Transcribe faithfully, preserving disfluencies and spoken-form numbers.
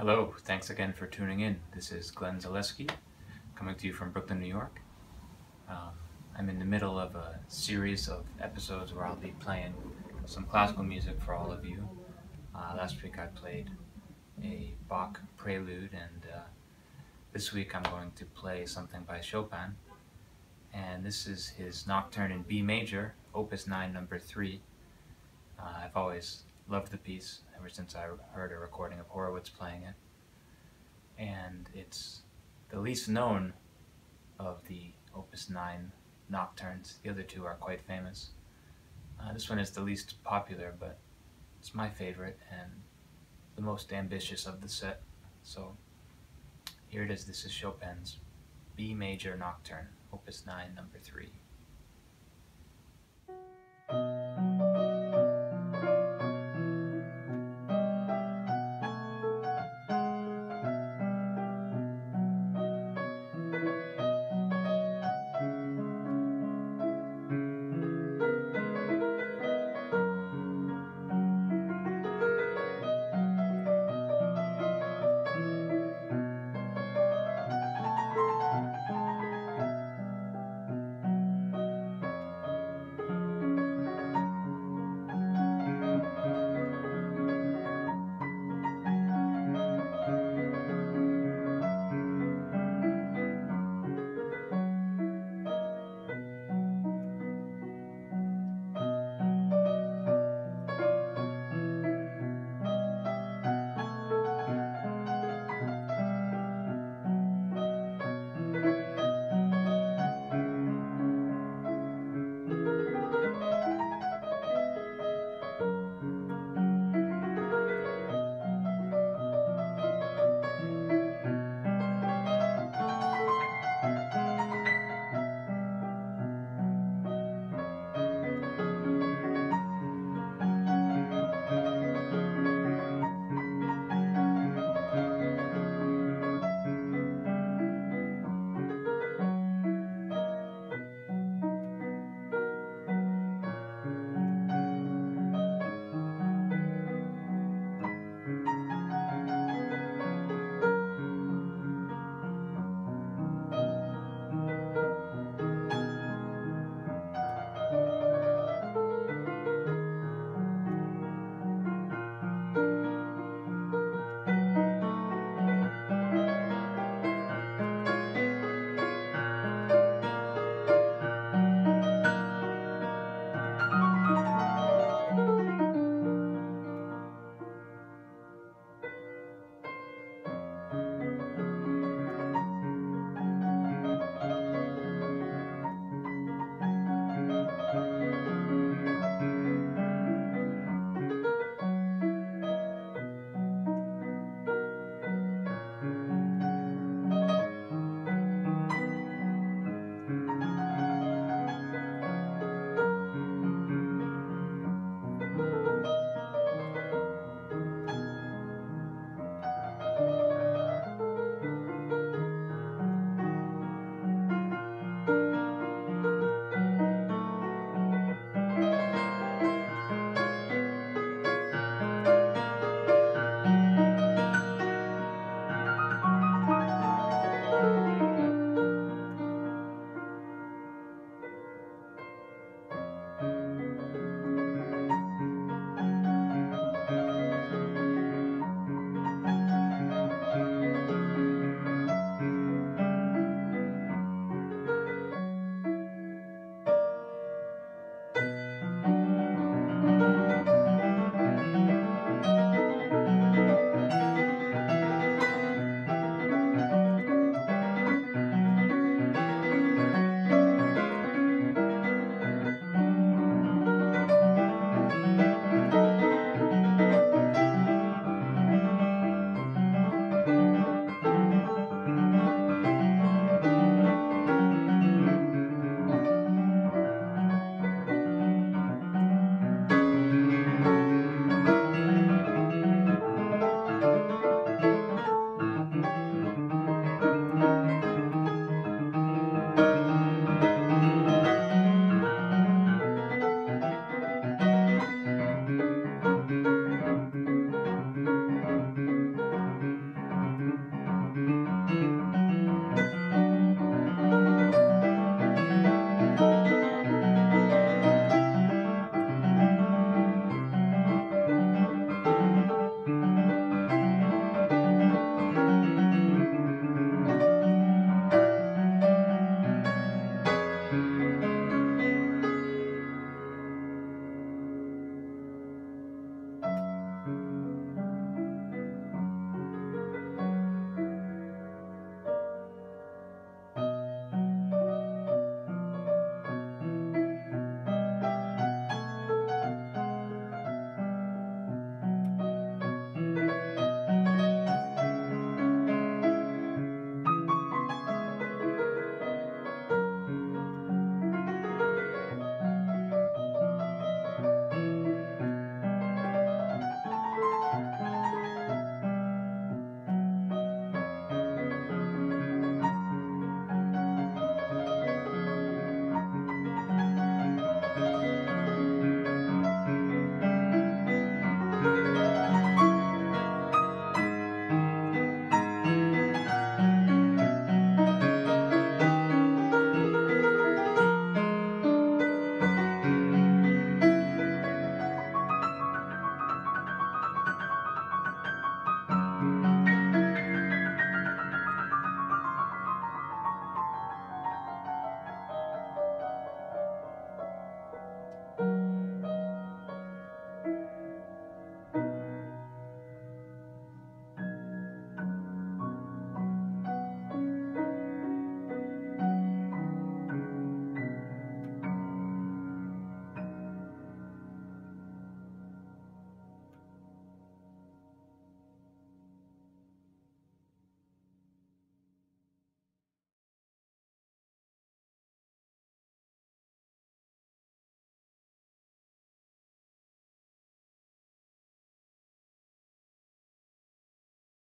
Hello, thanks again for tuning in. This is Glenn Zaleski, coming to you from Brooklyn, New York. Um, I'm in the middle of a series of episodes where I'll be playing some classical music for all of you. Uh, last week I played a Bach prelude, and uh, this week I'm going to play something by Chopin. And this is his Nocturne in B major, Opus nine, number three. Uh, I've always loved the piece ever since I heard a recording of Horowitz playing it. And it's the least known of the Opus nine nocturnes. The other two are quite famous. Uh, this one is the least popular, but it's my favorite and the most ambitious of the set. So here it is. This is Chopin's B major Nocturne, Opus nine, number three.